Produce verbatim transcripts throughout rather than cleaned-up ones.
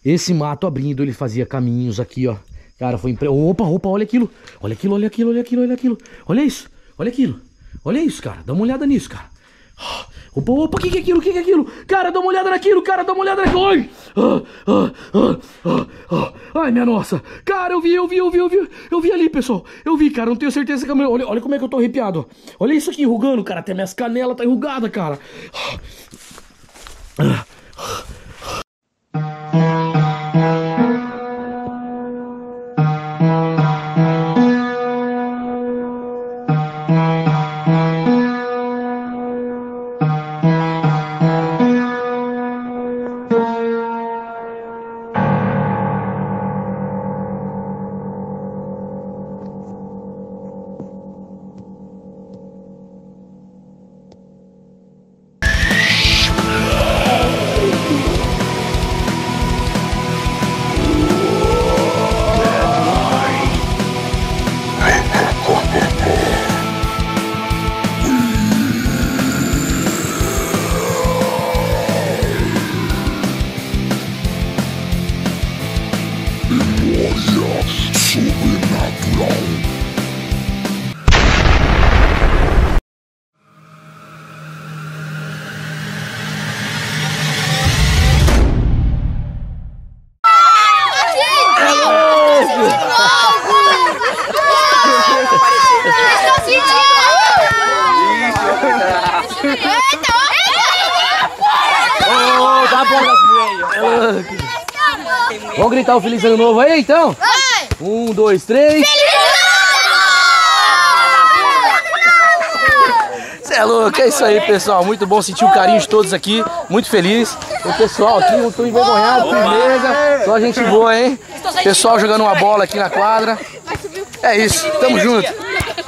esse mato abrindo, ele fazia caminhos aqui, ó. Cara, foi impre... Opa, opa, olha aquilo. Olha aquilo, olha aquilo, olha aquilo, olha aquilo. Olha isso, olha aquilo. Olha isso, cara. Dá uma olhada nisso, cara. Opa, opa, o que que é aquilo? O que que é aquilo? Cara, dá uma olhada naquilo, cara, dá uma olhada naquilo. Ai, ah, ah, ah, ah, ah. Ai, minha nossa. Cara, eu vi, eu vi, eu vi, eu vi. Eu vi ali, pessoal. Eu vi, cara, não tenho certeza que a minha... olha, olha como é que eu tô arrepiado. Olha isso aqui enrugando, cara. Até minhas canelas tá enrugada, cara. Ah, ah. Vamos gritar o Feliz Ano Novo aí, então? Vai! Um, dois, três... Feliz Você é louco, é isso aí, pessoal. Muito bom sentir o carinho de todos aqui. Muito feliz. O pessoal aqui, não tô envergonhado, firmeza. Só gente boa, hein? Pessoal jogando uma bola aqui na quadra. É isso, tamo junto.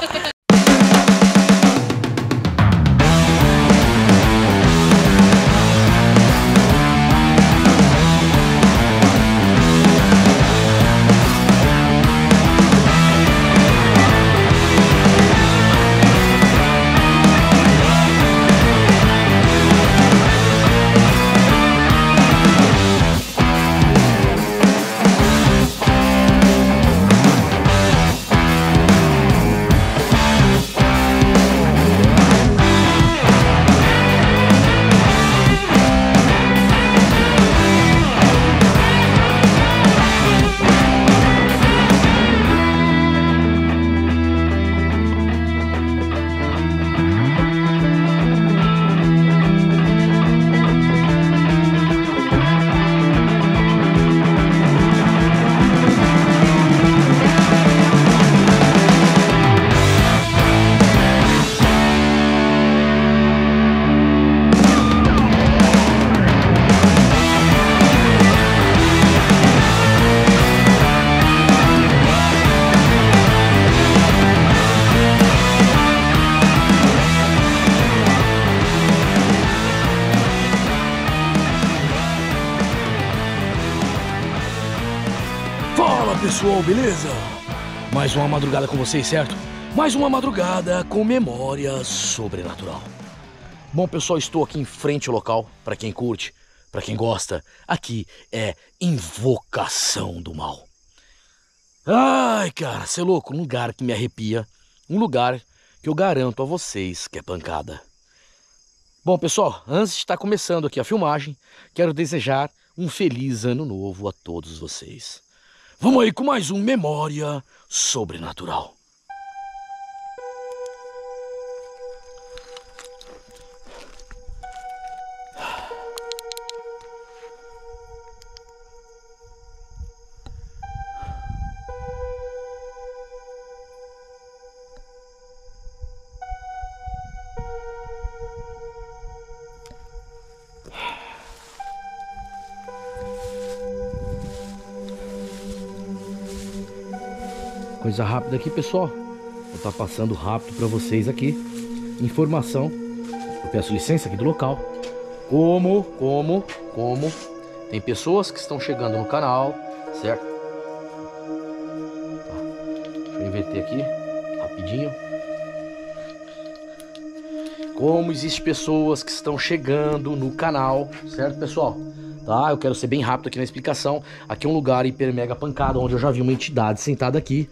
Pessoal, beleza? Mais uma madrugada com vocês, certo? Mais uma madrugada com memória sobrenatural. Bom, pessoal, estou aqui em frente ao local. Para quem curte, para quem gosta, aqui é Invocação do Mal. Ai, cara, cê é louco, um lugar que me arrepia. Um lugar que eu garanto a vocês que é pancada. Bom, pessoal, antes de estar começando aqui a filmagem, quero desejar um feliz ano novo a todos vocês. Vamos aí com mais um Memória Sobrenatural. Coisa rápida aqui, pessoal. Vou estar passando rápido para vocês aqui. Informação. Eu peço licença aqui do local. Como, como, como tem pessoas que estão chegando no canal, certo? Tá. Deixa eu inverter aqui, rapidinho. Como existem pessoas que estão chegando no canal, certo, pessoal? tá? Eu quero ser bem rápido aqui na explicação. Aqui é um lugar hiper mega pancada, onde eu já vi uma entidade sentada aqui.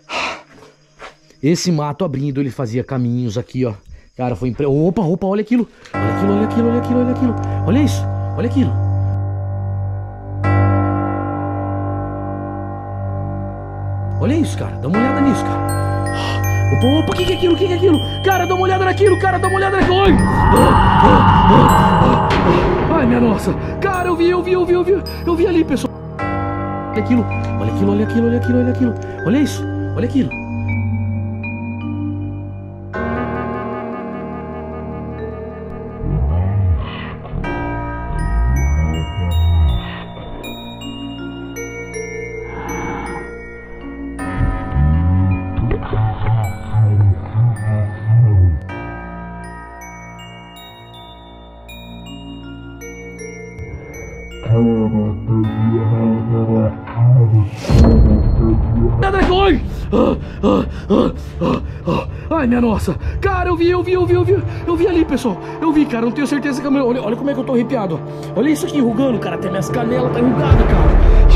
Esse mato abrindo, ele fazia caminhos aqui, ó. Cara, foi impre... Opa, opa, olha aquilo. Olha aquilo, olha aquilo, olha aquilo, olha aquilo. Olha isso, olha aquilo. Olha isso, cara. Dá uma olhada nisso, cara. Opa, opa, o que que é aquilo? O que que é aquilo? Cara, dá uma olhada naquilo, cara, dá uma olhada naquilo. Ai, ai, minha nossa. Cara, eu vi, eu vi, eu vi, eu vi. Eu vi ali, pessoal. Olha aquilo, olha aquilo, olha aquilo, olha aquilo, olha aquilo. Olha isso, olha aquilo. Ai, ai, minha nossa. Cara, eu vi, eu vi, eu vi, eu vi. Eu vi ali, pessoal. Eu vi, cara, não tenho certeza que a minha... olha, olha como é que eu tô arrepiado. Olha isso aqui enrugando, cara. Até minhas canelas tá enrugada, cara.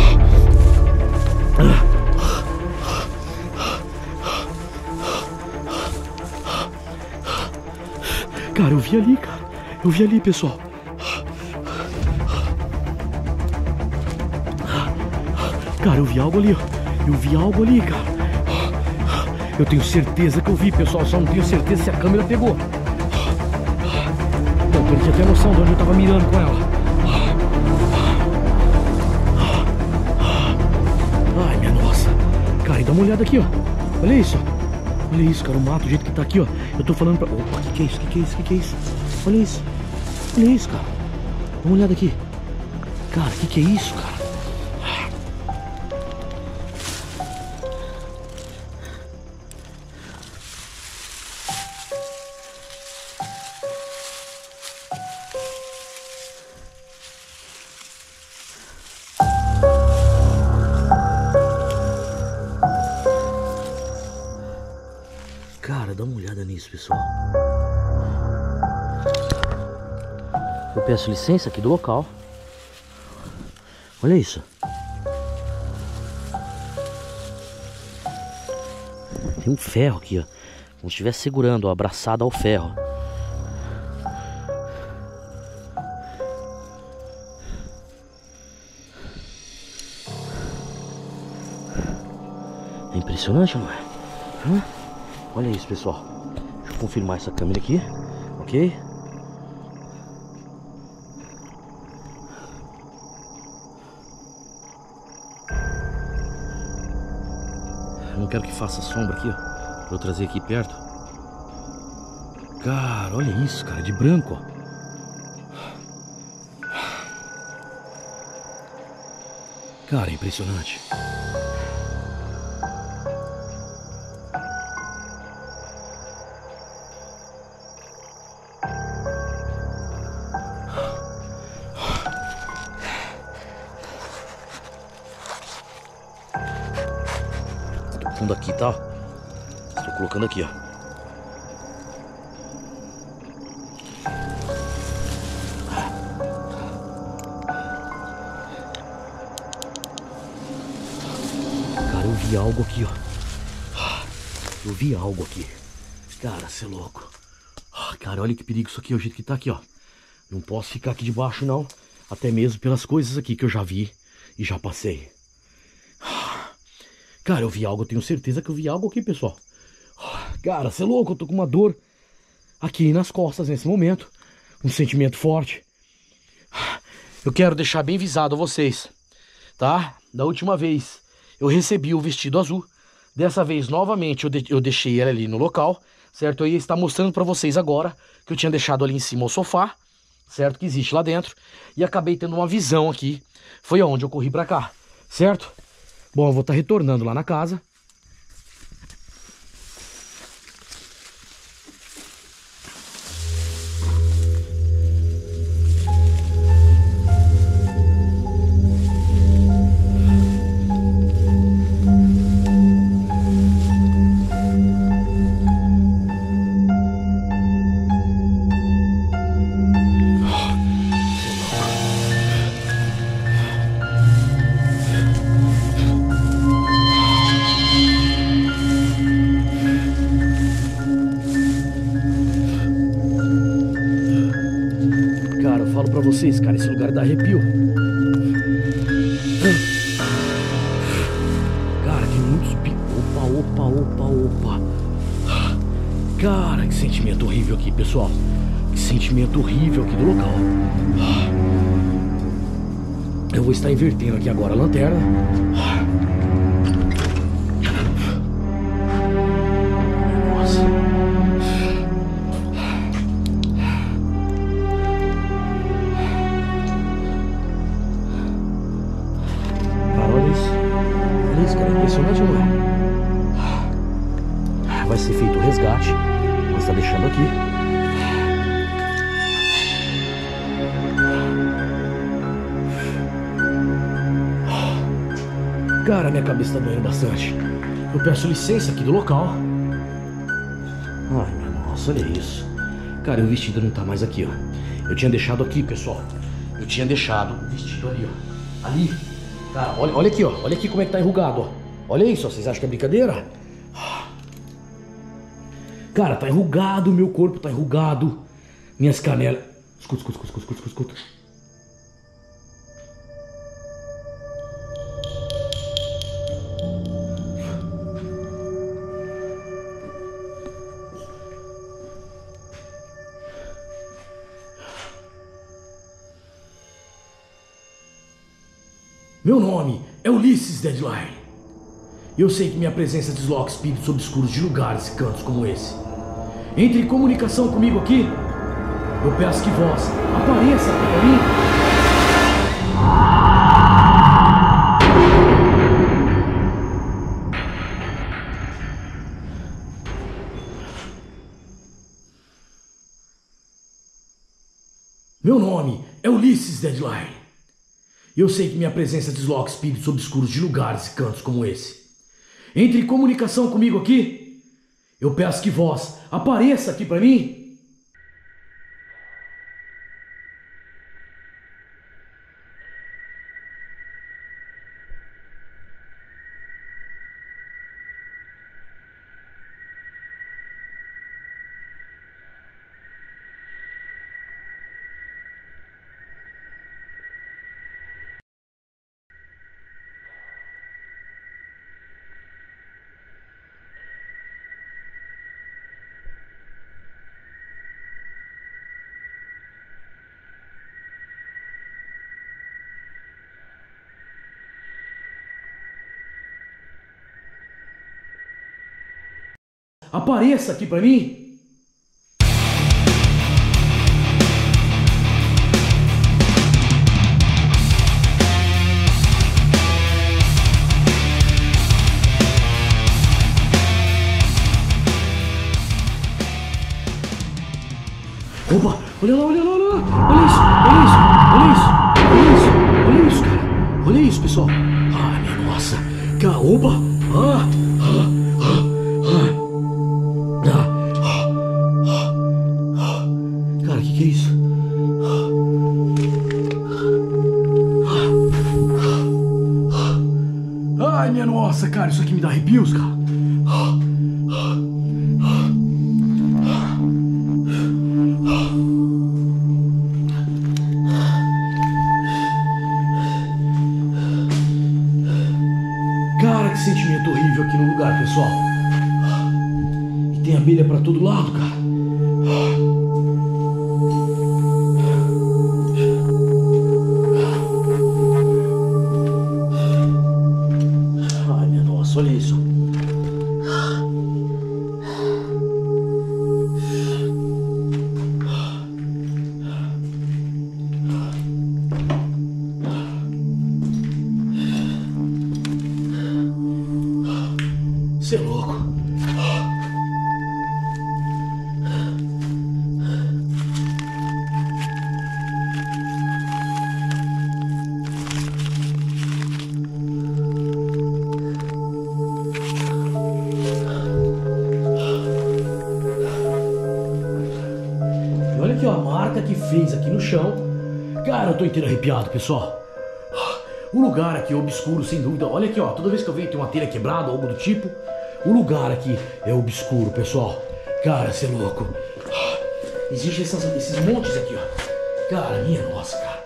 Cara, eu vi ali, cara. Eu vi ali, pessoal. Cara, eu vi algo ali, ó. Eu vi algo ali, cara. Eu tenho certeza que eu vi, pessoal. Só não tenho certeza se a câmera pegou. Não, eu tinha até noção de onde eu tava mirando com ela. Ai, minha nossa. Cara, e dá uma olhada aqui, ó. Olha isso, ó. Olha isso, cara. O mato, o jeito que tá aqui, ó. Eu tô falando pra... Opa, o que que é isso? O que que é isso? O que que é isso? Olha isso. Olha isso, cara. Dá uma olhada aqui. Cara, o que que é isso, cara? Cara, dá uma olhada nisso, pessoal. Eu peço licença aqui do local. Olha isso. Tem um ferro aqui, ó. Como se estivesse segurando, ó, abraçado ao ferro. É impressionante, não é? Hã? Olha isso, pessoal. Deixa eu confirmar essa câmera aqui, ok? Eu não quero que faça sombra aqui, ó, pra eu trazer aqui perto. Cara, olha isso, cara, de branco, ó. Cara, é impressionante. Fundo aqui, tá? Estou colocando aqui, ó. Cara, eu vi algo aqui, ó. Eu vi algo aqui. Cara, cê é louco. Cara, olha que perigo isso aqui, o jeito que tá aqui, ó. Não posso ficar aqui debaixo, não. Até mesmo pelas coisas aqui que eu já vi e já passei. Cara, eu vi algo, eu tenho certeza que eu vi algo aqui, pessoal. Cara, você é louco, eu tô com uma dor aqui nas costas nesse momento. Um sentimento forte. Eu quero deixar bem avisado a vocês, tá? Da última vez eu recebi o vestido azul. Dessa vez, novamente, eu, de eu deixei ele ali no local, certo? Eu ia estar mostrando pra vocês agora que eu tinha deixado ali em cima o sofá, certo? Que existe lá dentro. E acabei tendo uma visão aqui. Foi onde eu corri pra cá, certo? Bom, eu vou estar retornando lá na casa. vocês, cara, esse lugar dá arrepio. Cara, tem muitos pi... Opa, opa, opa, opa. Cara, que sentimento horrível aqui, pessoal. Que sentimento horrível aqui do local. Eu vou estar invertendo aqui agora a lanterna. Nossa. Cara, olha isso. Olha isso, cara. É impressionante, não é? Vai ser feito o resgate. Vou estar deixando aqui. Cara, minha cabeça tá doendo bastante. Eu peço licença aqui do local. Ai, meu nossa, olha isso. Cara, o vestido não tá mais aqui, ó. Eu tinha deixado aqui, pessoal. Eu tinha deixado o vestido ali, ó. Ali. Cara, olha, olha aqui, ó. Olha aqui como é que tá enrugado, ó. Olha isso, ó. Vocês acham que é brincadeira? Cara, tá enrugado, meu corpo tá enrugado. Minhas canelas. Escuta, escuta, escuta, escuta, escuta, escuta. Meu nome é Ulisses Deadline. Eu sei que minha presença desloca espíritos obscuros de lugares e cantos como esse. Entre em comunicação comigo aqui. Eu peço que vós apareça aqui pra mim. Meu nome é Ulisses Deadline. Eu sei que minha presença desloca espíritos obscuros de lugares e cantos como esse. Entre em comunicação comigo aqui. Eu peço que vós apareça aqui pra mim. Apareça aqui pra mim. Opa, olha lá, olha lá, olha lá. Olha isso, olha isso, olha isso, olha isso, olha isso, cara. Olha isso, pessoal. Ai, minha nossa. Cara, opa. Ah, ah, ah, ah. Cara, o que que é isso? Ai, minha nossa, cara, isso aqui me dá arrepios, cara. Cara, que sentimento horrível aqui no lugar, pessoal. E tem abelha pra todo lado, cara. Ai, minha nossa, olha isso. Você é louco. E olha aqui, ó, a marca que fez aqui no chão. Cara, eu tô inteiro arrepiado, pessoal. O lugar aqui é obscuro, sem dúvida. Olha aqui, ó, toda vez que eu venho tem uma telha quebrada, algo do tipo. O lugar aqui é obscuro, pessoal. Cara, você é louco. Existem esses montes aqui, ó. Cara, minha nossa, cara.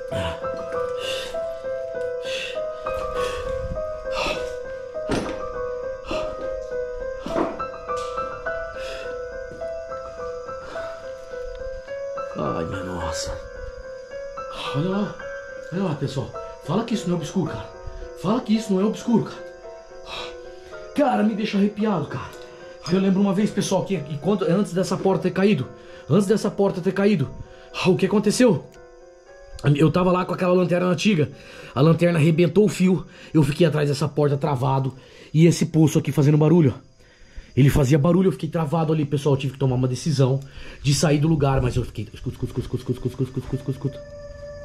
Ai, minha nossa. Olha lá. Olha lá, pessoal. Fala que isso não é obscuro, cara. Fala que isso não é obscuro, cara. Cara, me deixa arrepiado, cara. Eu lembro uma vez, pessoal, que enquanto, antes dessa porta ter caído, antes dessa porta ter caído, o que aconteceu? Eu tava lá com aquela lanterna antiga, a lanterna arrebentou o fio, eu fiquei atrás dessa porta travado, e esse pulso aqui fazendo barulho. Ele fazia barulho, eu fiquei travado ali, pessoal, eu tive que tomar uma decisão de sair do lugar, mas eu fiquei... Escuta, escuta, escuta, escuta, escuta, escuta, escuta, escuta, escuta.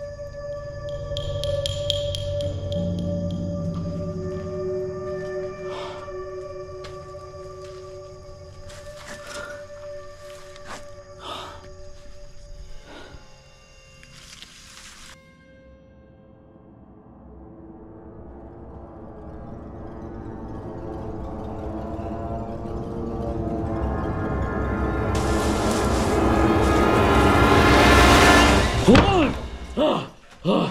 Ah! Ah!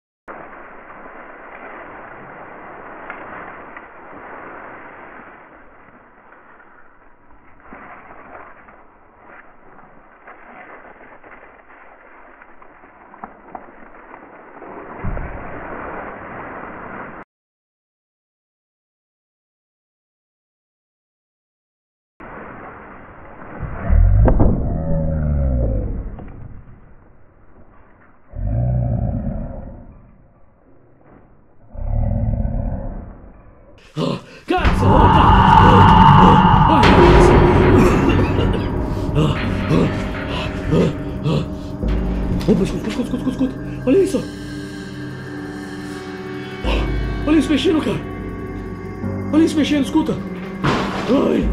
Ah, cara, você não tá. Opa, escuta, escuta, escuta, escuta, escuta. Olha isso. Olha isso mexendo, cara. Olha isso mexendo, escuta. Ai.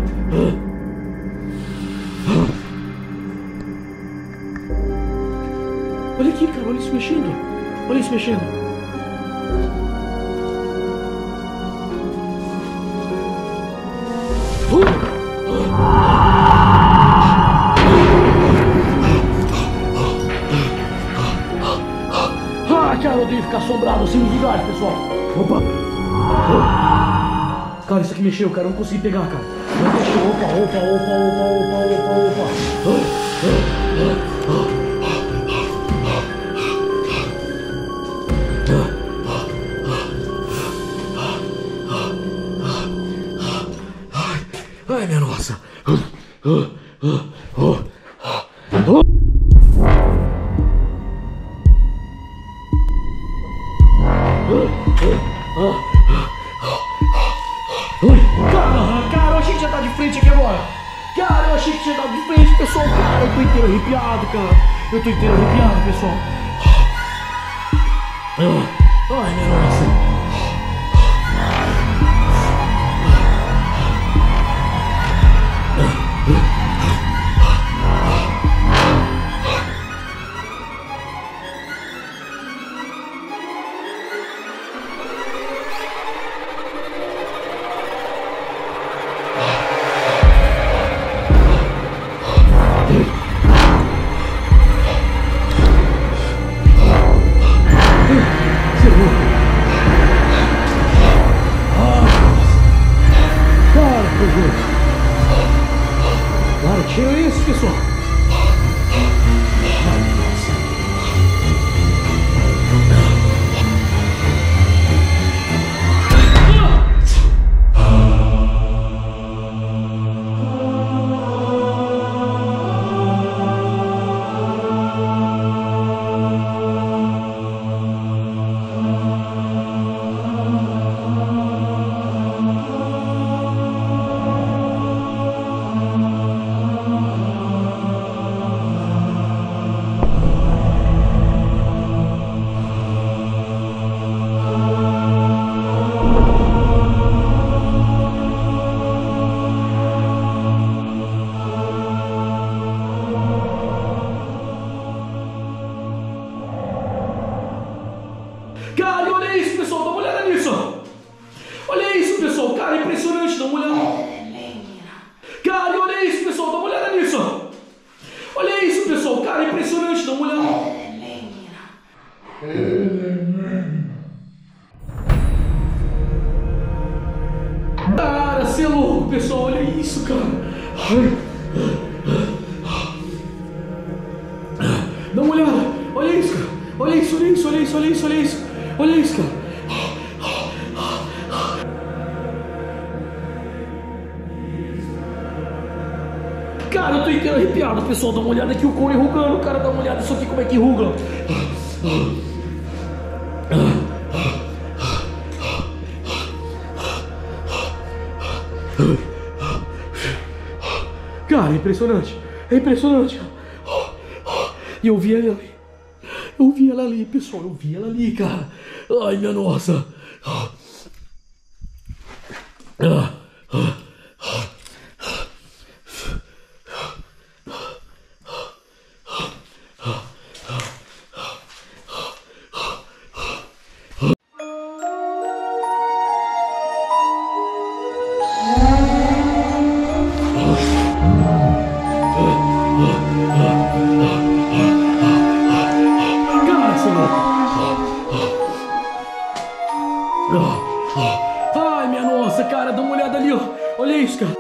Olha aqui, cara, olha isso mexendo. Olha isso mexendo. Ah, cara, eu odeio ficar assombrado assim nos lugares, pessoal. Opa! Cara, isso aqui mexeu, cara, eu não consegui pegar, cara. Não mexeu, opa, opa, opa, opa, opa, opa, opa. Ai, minha nossa. Cara, cara, eu achei que já tá de frente aqui agora. Cara, eu achei que já tá de frente, pessoal. Cara, eu tô inteiro arrepiado, cara. Eu tô inteiro arrepiado, pessoal. Ai, minha nossa. Cara, tira isso, pessoal. Cara, olha isso, pessoal, dá uma olhada nisso. Olha isso, pessoal, cara, impressionante, dá uma olhada. Cara, olha isso, pessoal, dá uma olhada nisso. Olha isso, pessoal, cara, impressionante, dá uma olhada. Cara, você é louco, pessoal, olha isso, cara. Dá uma olhada, olha isso, cara. Olha isso, olha isso, olha isso, olha isso, olha isso. Olha isso, cara. Cara, eu tô inteiro arrepiado, pessoal. Dá uma olhada aqui, o couro enrugando, cara. Dá uma olhada isso aqui, como é que enruga. Cara, é impressionante. É impressionante, cara. E eu vi ela ali. Eu vi ela ali, pessoal. Eu vi ela ali, cara. Ai, minha nossa. Ai, minha nossa, cara, dá uma olhada ali, ó. Olha isso, cara.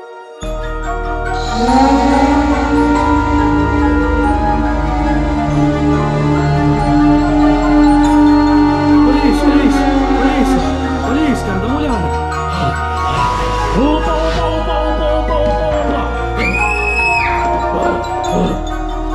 Olha isso, olha isso, olha isso. Olha isso, cara, dá uma olhada. Opa, opa, opa, opa, opa, opa, opa.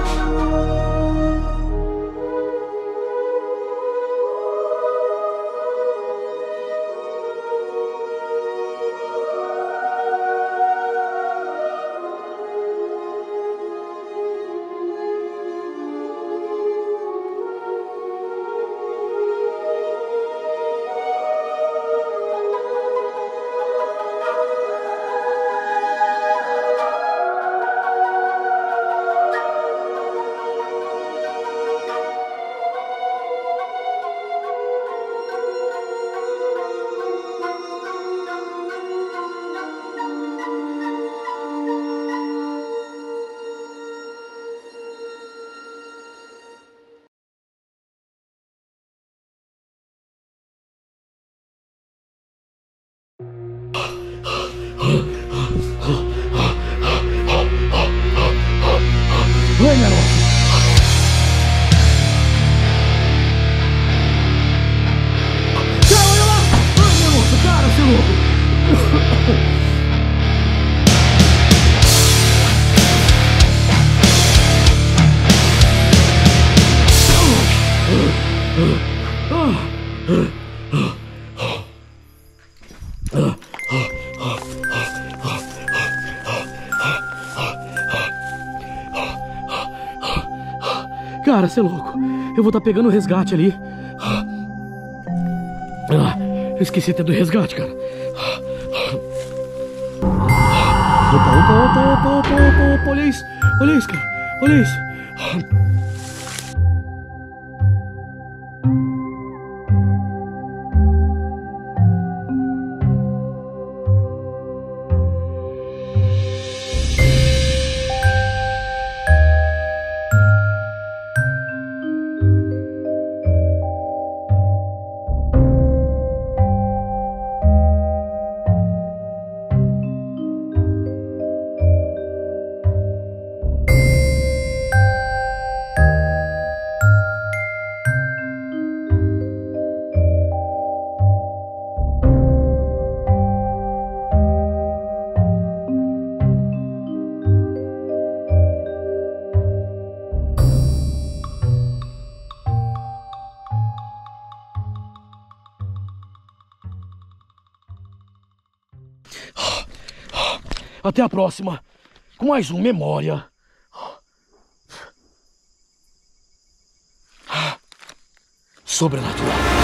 Ai, minha nossa. Cara, olha lá. Ai, minha nossa, cara, seu louco. Cara, você é louco. Eu vou estar pegando o resgate ali. Ah, eu esqueci até do resgate, cara. Opa, opa, opa, opa, opa, opa, opa. Olha isso. Olha isso, cara. Olha isso. Até a próxima, com mais um Memória Sobrenatural.